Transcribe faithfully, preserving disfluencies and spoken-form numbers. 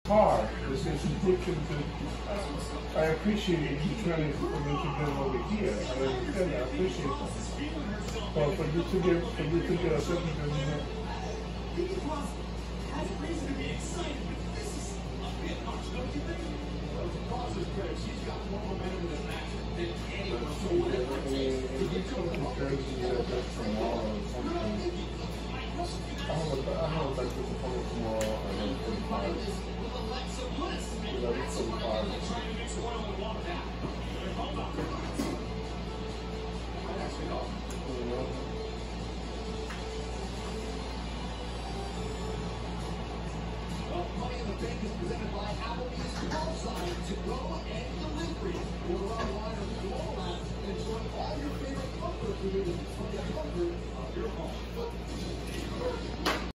hard. It's, it's addictive to, I appreciate you trying to what you're doing over here. I understand that. I appreciate that. But for you to get, for you to get a certain, you know, I don't know, I don't know if I put the tomorrow and then put the five. You know, it's some five. You know? Money in the Bank is presented by Applebee's Curbside to go and delivery. Order online or through all apps and enjoy all your favorite comfort food from the comfort of your home.